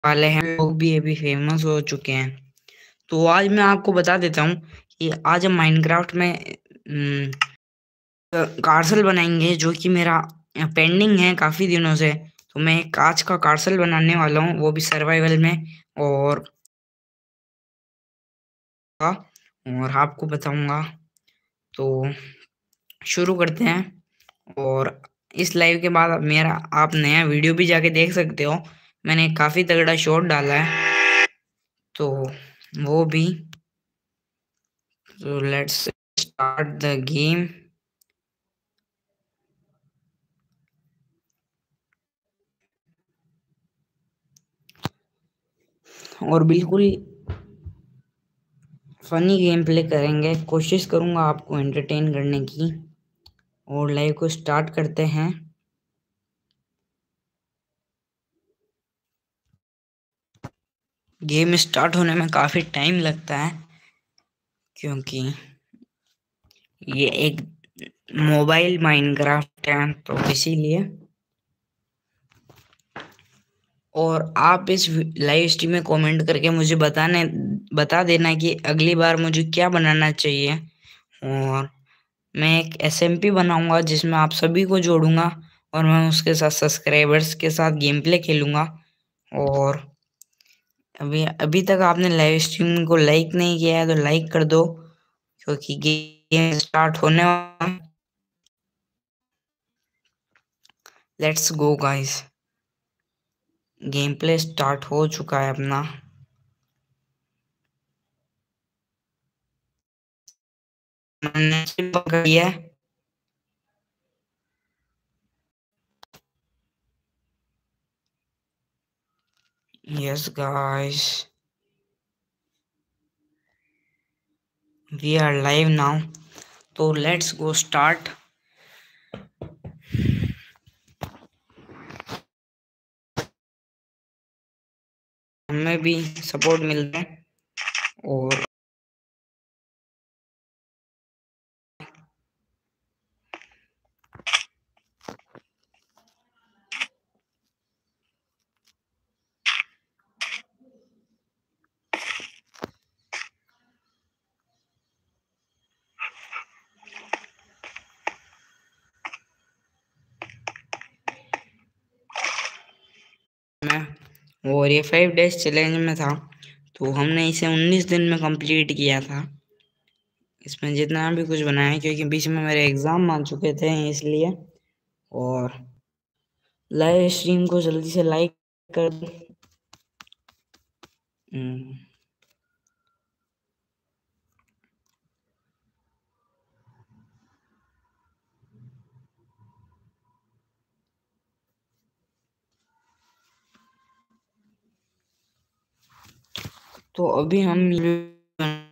वाले हैं लोग भी अभी फेमस हो चुके हैं। तो आज मैं आपको बता देता हूँ कि आज हम माइनक्राफ्ट में कार्सल बनाएंगे, जो कि मेरा पेंडिंग है काफी दिनों से। तो मैं एक कांच का कार्सल बनाने वाला हूँ, वो भी सर्वाइवल में। और आपको बताऊंगा। तो शुरू करते हैं। और इस लाइव के बाद मेरा आप नया वीडियो भी जाके देख सकते हो। मैंने काफी तगड़ा शॉट डाला है, तो वो भी। तो लेट्स स्टार्ट द गेम। और बिल्कुल फनी गेम प्ले करेंगे, कोशिश करूंगा आपको एंटरटेन करने की। और लाइव को स्टार्ट करते हैं। गेम स्टार्ट होने में काफी टाइम लगता है, क्योंकि ये एक मोबाइल माइनक्राफ्ट है, तो इसीलिए। और आप इस लाइव स्ट्रीम में कमेंट करके मुझे बता देना कि अगली बार मुझे क्या बनाना चाहिए। और मैं एक एसएमपी बनाऊंगा जिसमें आप सभी को जोड़ूंगा, और मैं उसके साथ सब्सक्राइबर्स के साथ गेम प्ले खेलूंगा। और अभी अभी तक आपने लाइव स्ट्रीम को लाइक नहीं किया है तो लाइक कर दो, क्योंकि गेम स्टार्ट होने वाला है। Let's go guys, game play start हो चुका है अपना। मैंने पकड़ लिया है। Yes guys, we are live now. तो लेट्स गो स्टार्ट। हमें भी सपोर्ट मिलता है। और मैं और ये 5 डेज चैलेंज में था, तो हमने इसे 19 दिन में कंप्लीट किया था। इसमें जितना भी कुछ बनाया, क्योंकि बीच में मेरे एग्जाम आ चुके थे इसलिए। और लाइव स्ट्रीम को जल्दी से लाइक कर दो। हम्म, तो अभी हम